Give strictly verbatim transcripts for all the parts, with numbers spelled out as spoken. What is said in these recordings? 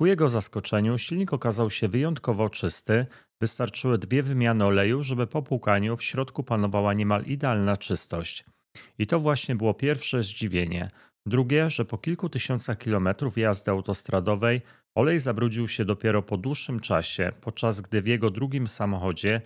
Ku jego zaskoczeniu silnik okazał się wyjątkowo czysty, wystarczyły dwie wymiany oleju, żeby po płukaniu w środku panowała niemal idealna czystość. I to właśnie było pierwsze zdziwienie. Drugie, że po kilku tysiącach kilometrów jazdy autostradowej olej zabrudził się dopiero po dłuższym czasie, podczas gdy w jego drugim samochodzie.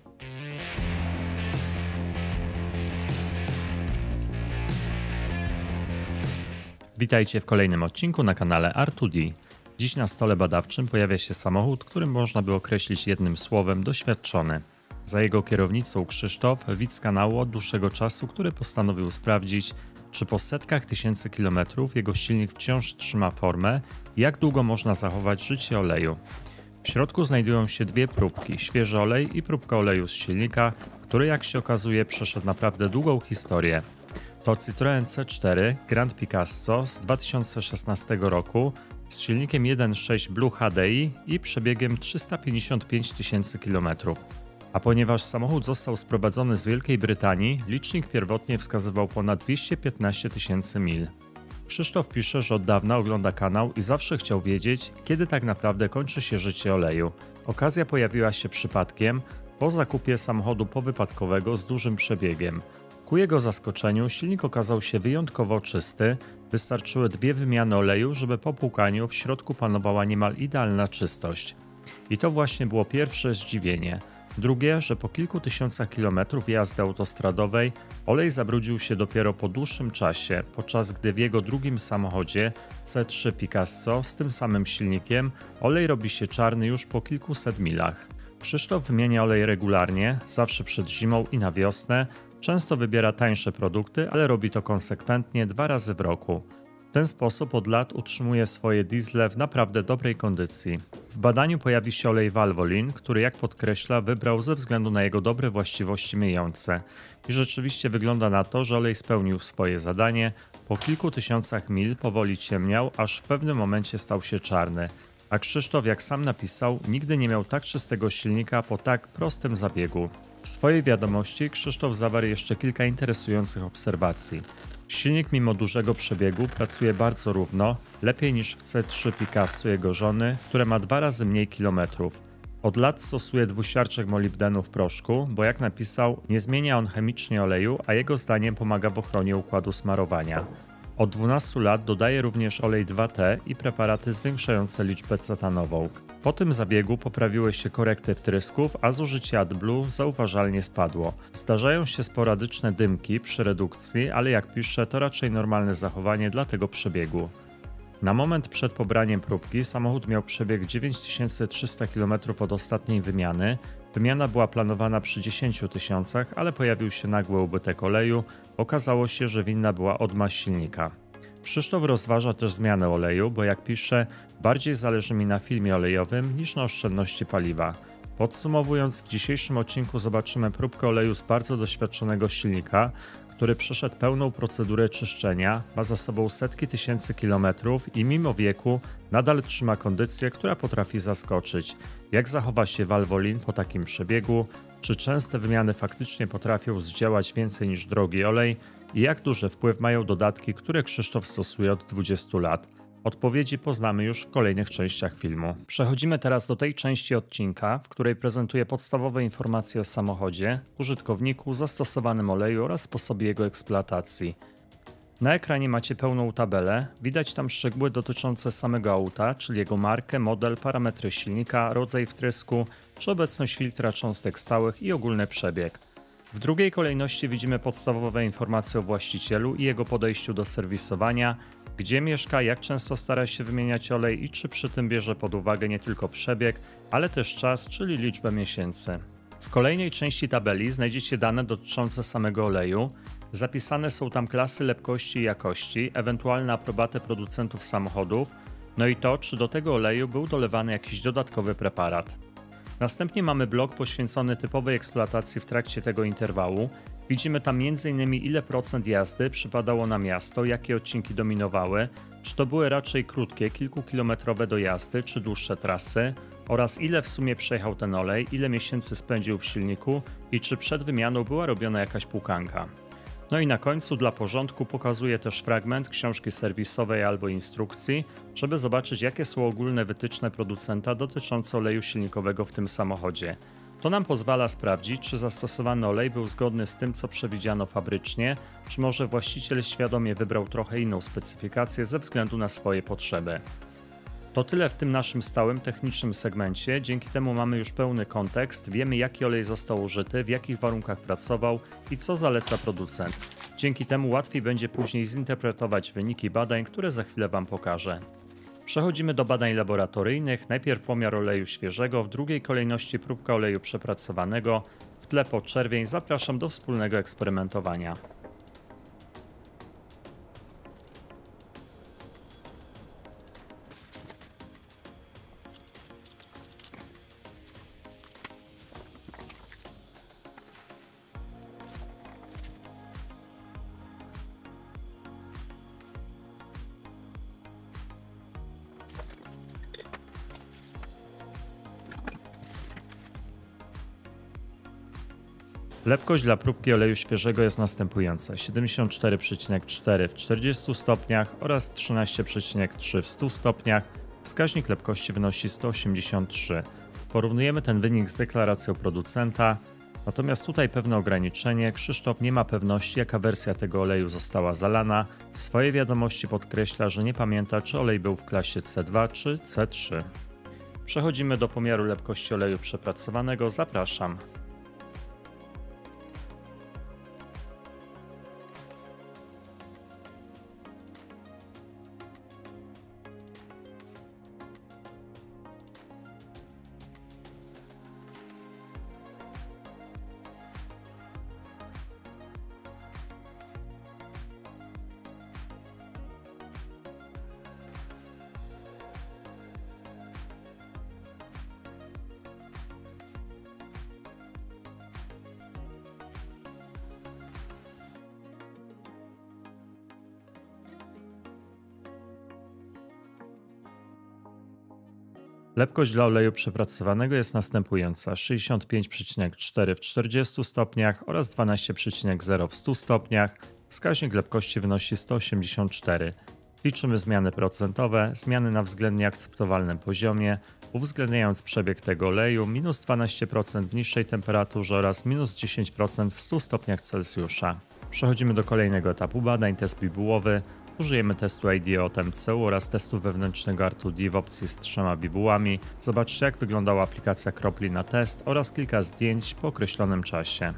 Witajcie w kolejnym odcinku na kanale R dwa D. Dziś na stole badawczym pojawia się samochód, który można by określić jednym słowem doświadczony. Za jego kierownicą Krzysztof, widz kanału od dłuższego czasu, który postanowił sprawdzić, czy po setkach tysięcy kilometrów jego silnik wciąż trzyma formę i jak długo można zachować życie oleju. W środku znajdują się dwie próbki, świeży olej i próbka oleju z silnika, który jak się okazuje przeszedł naprawdę długą historię. To Citroen C cztery Grand Picasso z dwa tysiące szesnastego roku z silnikiem jeden przecinek sześć Blue H D I i przebiegiem trzysta pięćdziesiąt pięć tysięcy kilometrów. A ponieważ samochód został sprowadzony z Wielkiej Brytanii, licznik pierwotnie wskazywał ponad dwieście piętnaście tysięcy mil. Krzysztof pisze, że od dawna ogląda kanał i zawsze chciał wiedzieć, kiedy tak naprawdę kończy się życie oleju. Okazja pojawiła się przypadkiem po zakupie samochodu powypadkowego z dużym przebiegiem. Ku jego zaskoczeniu silnik okazał się wyjątkowo czysty, wystarczyły dwie wymiany oleju, żeby po płukaniu w środku panowała niemal idealna czystość. I to właśnie było pierwsze zdziwienie. Drugie, że po kilku tysiącach kilometrów jazdy autostradowej olej zabrudził się dopiero po dłuższym czasie, podczas gdy w jego drugim samochodzie C trzy Picasso z tym samym silnikiem olej robi się czarny już po kilkuset milach. Krzysztof wymienia olej regularnie, zawsze przed zimą i na wiosnę. Często wybiera tańsze produkty, ale robi to konsekwentnie dwa razy w roku. W ten sposób od lat utrzymuje swoje diesle w naprawdę dobrej kondycji. W badaniu pojawi się olej Valvoline, który jak podkreśla wybrał ze względu na jego dobre właściwości myjące. I rzeczywiście wygląda na to, że olej spełnił swoje zadanie. Po kilku tysiącach mil powoli ciemniał, aż w pewnym momencie stał się czarny. A Krzysztof, jak sam napisał, nigdy nie miał tak czystego silnika po tak prostym zabiegu. W swojej wiadomości Krzysztof zawarł jeszcze kilka interesujących obserwacji. Silnik mimo dużego przebiegu pracuje bardzo równo, lepiej niż w C trzy Picasso jego żony, które ma dwa razy mniej kilometrów. Od lat stosuje dwusiarczek molibdenu w proszku, bo jak napisał, nie zmienia on chemicznie oleju, a jego zdaniem pomaga w ochronie układu smarowania. Od dwunastu lat dodaje również olej dwa T i preparaty zwiększające liczbę cetanową. Po tym zabiegu poprawiły się korekty wtrysków, a zużycie AdBlue zauważalnie spadło. Zdarzają się sporadyczne dymki przy redukcji, ale jak pisze, to raczej normalne zachowanie dla tego przebiegu. Na moment przed pobraniem próbki samochód miał przebieg dziewięć tysięcy trzysta kilometrów od ostatniej wymiany. Wymiana była planowana przy dziesięciu tysiącach, ale pojawił się nagły ubytek oleju. Okazało się, że winna była odma silnika. Krzysztof rozważa też zmianę oleju, bo jak pisze, bardziej zależy mi na filmie olejowym niż na oszczędności paliwa. Podsumowując, w dzisiejszym odcinku zobaczymy próbkę oleju z bardzo doświadczonego silnika, który przeszedł pełną procedurę czyszczenia, ma za sobą setki tysięcy kilometrów i mimo wieku nadal trzyma kondycję, która potrafi zaskoczyć. Jak zachowa się Valvoline po takim przebiegu? Czy częste wymiany faktycznie potrafią zdziałać więcej niż drogi olej? I jak duży wpływ mają dodatki, które Krzysztof stosuje od dwudziestu lat? Odpowiedzi poznamy już w kolejnych częściach filmu. Przechodzimy teraz do tej części odcinka, w której prezentuję podstawowe informacje o samochodzie, użytkowniku, zastosowanym oleju oraz sposobie jego eksploatacji. Na ekranie macie pełną tabelę, widać tam szczegóły dotyczące samego auta, czyli jego markę, model, parametry silnika, rodzaj wtrysku, czy obecność filtra cząstek stałych i ogólny przebieg. W drugiej kolejności widzimy podstawowe informacje o właścicielu i jego podejściu do serwisowania, gdzie mieszka, jak często stara się wymieniać olej i czy przy tym bierze pod uwagę nie tylko przebieg, ale też czas, czyli liczbę miesięcy. W kolejnej części tabeli znajdziecie dane dotyczące samego oleju. Zapisane są tam klasy lepkości i jakości, ewentualne aprobaty producentów samochodów, no i to, czy do tego oleju był dolewany jakiś dodatkowy preparat. Następnie mamy blok poświęcony typowej eksploatacji w trakcie tego interwału. Widzimy tam między innymi ile procent jazdy przypadało na miasto, jakie odcinki dominowały, czy to były raczej krótkie, kilkukilometrowe dojazdy, czy dłuższe trasy oraz ile w sumie przejechał ten olej, ile miesięcy spędził w silniku i czy przed wymianą była robiona jakaś płukanka. No i na końcu dla porządku pokazuję też fragment książki serwisowej albo instrukcji, żeby zobaczyć, jakie są ogólne wytyczne producenta dotyczące oleju silnikowego w tym samochodzie. To nam pozwala sprawdzić, czy zastosowany olej był zgodny z tym, co przewidziano fabrycznie, czy może właściciel świadomie wybrał trochę inną specyfikację ze względu na swoje potrzeby. To tyle w tym naszym stałym technicznym segmencie, dzięki temu mamy już pełny kontekst, wiemy jaki olej został użyty, w jakich warunkach pracował i co zaleca producent. Dzięki temu łatwiej będzie później zinterpretować wyniki badań, które za chwilę Wam pokażę. Przechodzimy do badań laboratoryjnych, najpierw pomiar oleju świeżego, w drugiej kolejności próbka oleju przepracowanego, w tle podczerwień. Zapraszam do wspólnego eksperymentowania. Lepkość dla próbki oleju świeżego jest następująca: siedemdziesiąt cztery przecinek cztery w czterdziestu stopniach oraz trzynaście przecinek trzy w stu stopniach. Wskaźnik lepkości wynosi sto osiemdziesiąt trzy. Porównujemy ten wynik z deklaracją producenta, natomiast tutaj pewne ograniczenie. Krzysztof nie ma pewności, jaka wersja tego oleju została zalana. W swojej wiadomości podkreśla, że nie pamięta, czy olej był w klasie C dwa czy C trzy. Przechodzimy do pomiaru lepkości oleju przepracowanego. Zapraszam. Lepkość dla oleju przepracowanego jest następująca: sześćdziesiąt pięć przecinek cztery w czterdziestu stopniach oraz dwanaście przecinek zero w stu stopniach. Wskaźnik lepkości wynosi sto osiemdziesiąt cztery. Liczymy zmiany procentowe, zmiany na względnie akceptowalnym poziomie, uwzględniając przebieg tego oleju, minus dwanaście procent w niższej temperaturze oraz minus dziesięć procent w stu stopniach Celsjusza. Przechodzimy do kolejnego etapu badań, test bibułowy. Użyjemy testu I D O od M C U oraz testu wewnętrznego R dwa D w opcji z trzema bibułami. Zobaczcie, jak wyglądała aplikacja kropli na test oraz kilka zdjęć po określonym czasie.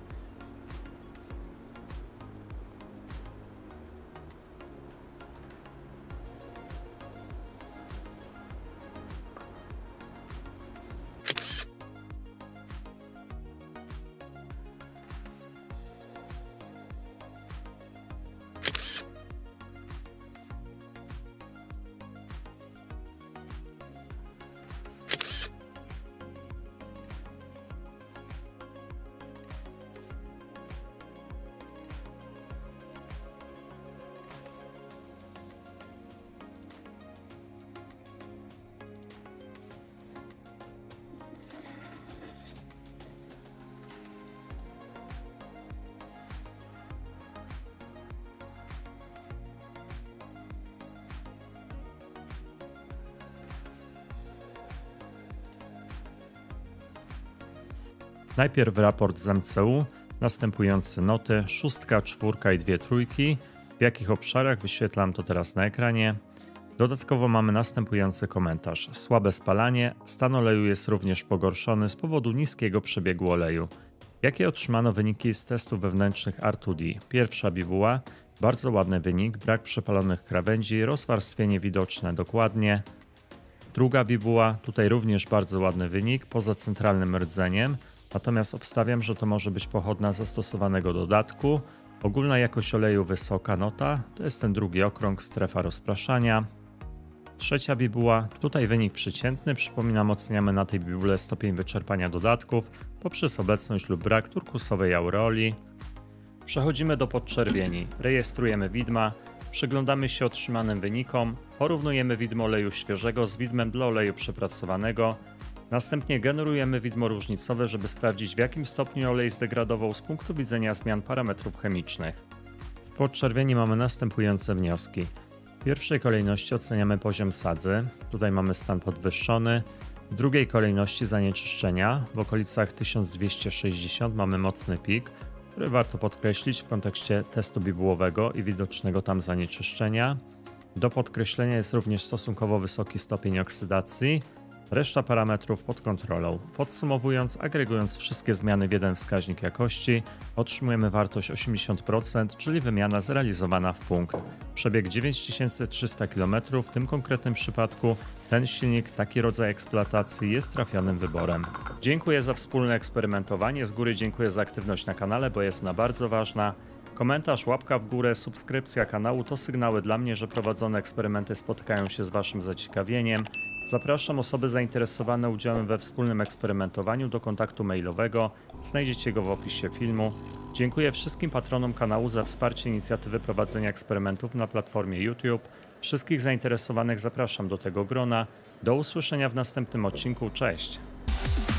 Najpierw raport z M C U, następujące noty, szóstka, czwórka i dwie trójki. W jakich obszarach wyświetlam to teraz na ekranie. Dodatkowo mamy następujący komentarz: słabe spalanie, stan oleju jest również pogorszony z powodu niskiego przebiegu oleju. Jakie otrzymano wyniki z testów wewnętrznych R dwa D? Pierwsza bibuła, bardzo ładny wynik, brak przepalonych krawędzi, rozwarstwienie widoczne dokładnie. Druga bibuła, tutaj również bardzo ładny wynik, poza centralnym rdzeniem, natomiast obstawiam, że to może być pochodna zastosowanego dodatku. Ogólna jakość oleju wysoka nota, to jest ten drugi okrąg, strefa rozpraszania. Trzecia bibuła, tutaj wynik przeciętny, przypominam, oceniamy na tej bibule stopień wyczerpania dodatków poprzez obecność lub brak turkusowej aureoli. Przechodzimy do podczerwieni, rejestrujemy widma, przyglądamy się otrzymanym wynikom, porównujemy widmo oleju świeżego z widmem dla oleju przepracowanego. Następnie generujemy widmo różnicowe, żeby sprawdzić, w jakim stopniu olej zdegradował z punktu widzenia zmian parametrów chemicznych. W podczerwieni mamy następujące wnioski. W pierwszej kolejności oceniamy poziom sadzy. Tutaj mamy stan podwyższony. W drugiej kolejności zanieczyszczenia. W okolicach tysiąc dwieście sześćdziesiąt mamy mocny pik, który warto podkreślić w kontekście testu bibułowego i widocznego tam zanieczyszczenia. Do podkreślenia jest również stosunkowo wysoki stopień oksydacji. Reszta parametrów pod kontrolą. Podsumowując, agregując wszystkie zmiany w jeden wskaźnik jakości, otrzymujemy wartość osiemdziesiąt procent, czyli wymiana zrealizowana w punkt. Przebieg dziewięć tysięcy trzysta kilometrów, w tym konkretnym przypadku ten silnik, taki rodzaj eksploatacji jest trafionym wyborem. Dziękuję za wspólne eksperymentowanie, z góry dziękuję za aktywność na kanale, bo jest ona bardzo ważna. Komentarz, łapka w górę, subskrypcja kanału to sygnały dla mnie, że prowadzone eksperymenty spotykają się z Waszym zaciekawieniem. Zapraszam osoby zainteresowane udziałem we wspólnym eksperymentowaniu do kontaktu mailowego. Znajdziecie go w opisie filmu. Dziękuję wszystkim patronom kanału za wsparcie inicjatywy prowadzenia eksperymentów na platformie YouTube. Wszystkich zainteresowanych zapraszam do tego grona. Do usłyszenia w następnym odcinku. Cześć!